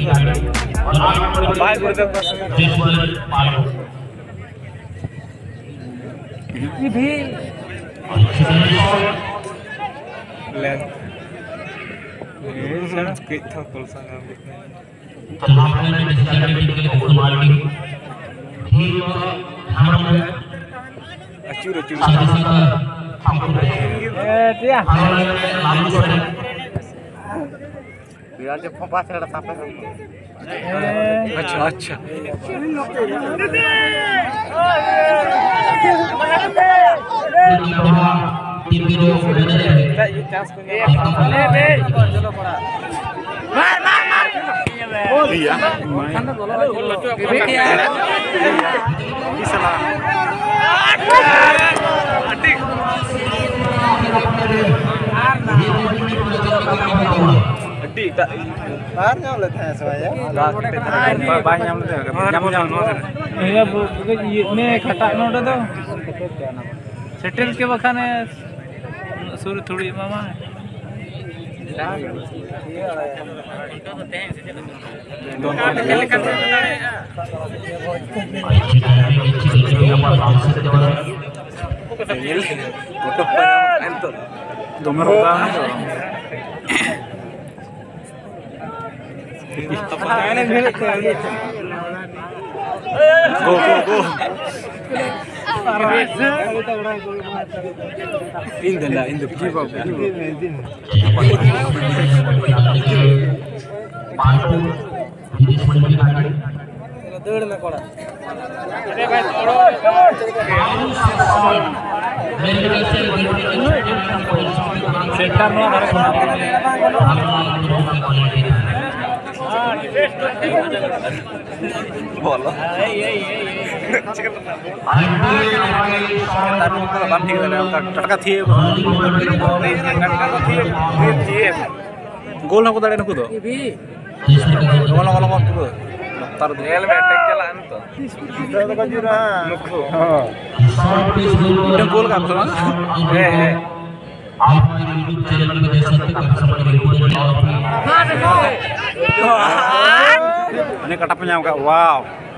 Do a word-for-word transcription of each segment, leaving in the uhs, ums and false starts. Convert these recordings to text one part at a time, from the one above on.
bye गुरुदेव ये भी ले ये सर कितना कौन-सा नाम लिखना है अचूर अचूर ए दिया यार जब पास रहा था अच्छा अच्छा ये चांस को मार मार मार दिया खाना बोलो इसला अड्डी अड्डी बाहर जाओ लेते हैं सब यार बाहर जाओ लेते हैं जाओ जाओ नो ये ने खटा नोडे दो सेटल के बखाने सुर थोड़ी मामा go go go in the in the give up दौड़ में कोड़ा अरे भाई छोड़ो सेंटर नो बोलो गोल ना को दाड़े नुको दो गोल गोल गोल को तार रेल में अटैक चला न तो तो को जुरा नुको हां इटा गोल काम तो है है आप मेरे यूट्यूब चैनल में देख सकते हैं हां देखो ini kata punya enggak wow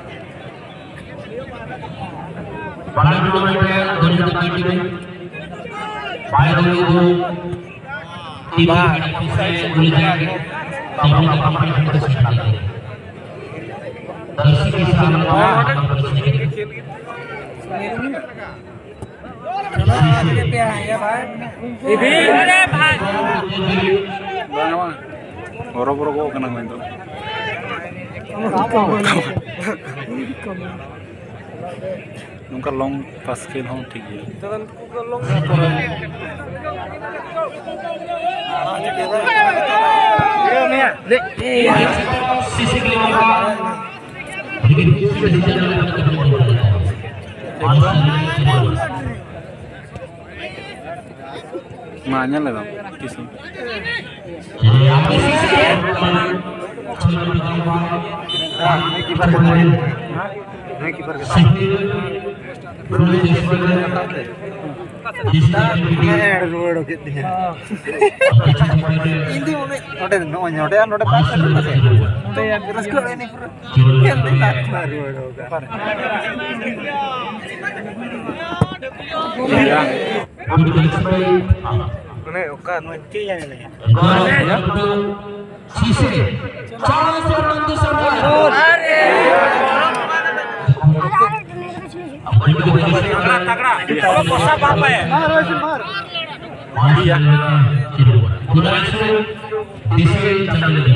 pada tournament में दो हज़ार बीस में बाहर दो टीम से जुड़ जाएंगे अपने कंपटीशन को स्टार्ट करेंगे दर्शक के सामने ये भी अरे भाई बरो-बरो को कना main tuh nungka long pas खेल हम ठीक है तरन को long ये नहीं ले सीसी के लिए मान्य लगा किसी कीपर नहीं कीपर के रोड कितनी है इंदी में नोटे नोटे नोटे पास कर से तो यार इसको नहीं पूरा खेलते लाख रोड होगा नहीं ओका नोटे यानी नहीं शीशे चार सौ बंदू सरदार अरे तगड़ा तगड़ा वो कोसा पापा है मार वैसे मार दिया गुनाह से दिसे चल दे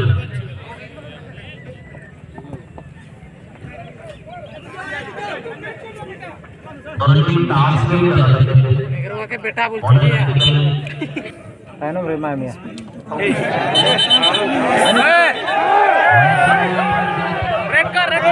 और टीम डांस में मेरे के बेटा बोल दिया है ना रे मामिया ब्रेक कर रे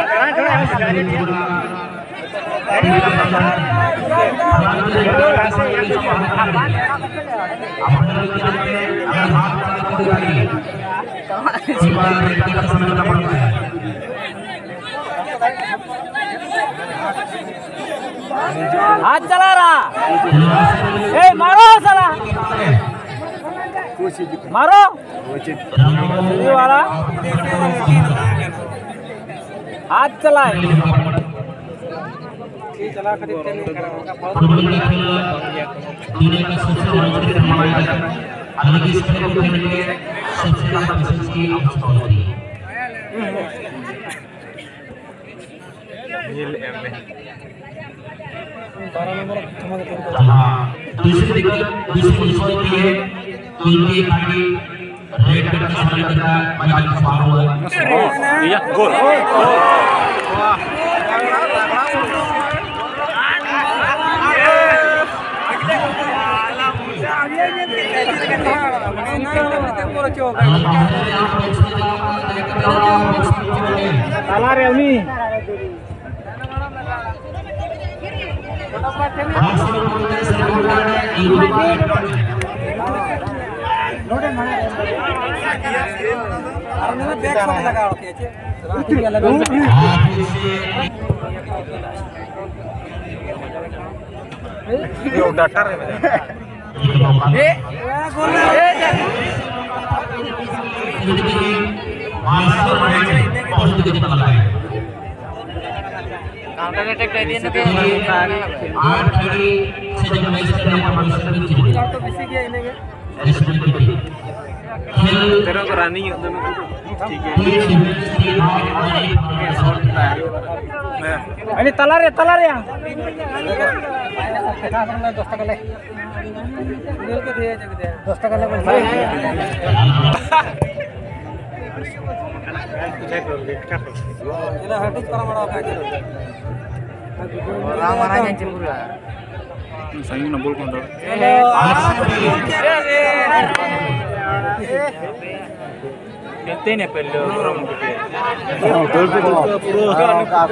हाथ चला रहा ए मारो साला मारो ये वाला हाथ चलाए चला खरीद के नहीं कराऊंगा बहुत दुनिया का सबसे रोमांचक माना जाता है अलग इस खेल को खेलने के सबसे ज्यादा पसंद की आवश्यकता होती है ये ले हाँ दूसरी दिक्कत दूसरी चीज ये है कि इनकी पार्टी रेड कार्ड का सामना करता है मैदान का बाहर हुआ है या goal salah Realmi datar ya counter attack कर दिए ना के आठ खड़ी से जब मैच करने का मौका मिला तो किसी के इन्हें तेरा तो रनिंग है दोनों ठीक है अरे तला रे तला रे दस टका ले मिल के दिए दस टका ले ఇలా హెడ్స్ పరమడ రామ రామ చెంబురా సంగి న బోల్కొంటాడు ఎంతేనే పెళ్ళు రామ కి గోల్ पे पूरा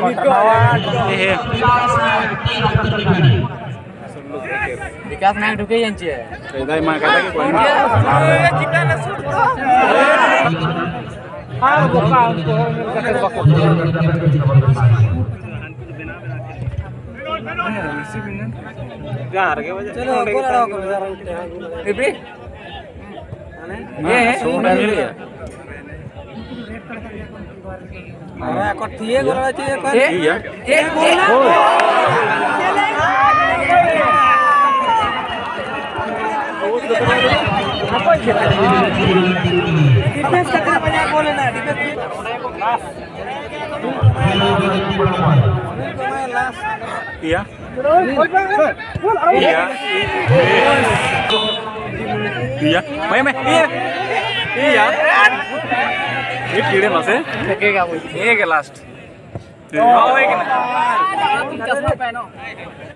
विकास नायक ढुके यांची दाई मा कहता कि कोई चिकन शूट हां गोपा गार के वजह चलो गोल लड़ाओ करो जरा बेबी ये है सोना ले अरे कठिए गोल चाहिए कर एक गोल डिफेंस करना बढ़िया गोल है ना defence iya iya iya main main iya iya ini कीड़े masih ये के लास्ट oh ये के ना चश्मा पहनो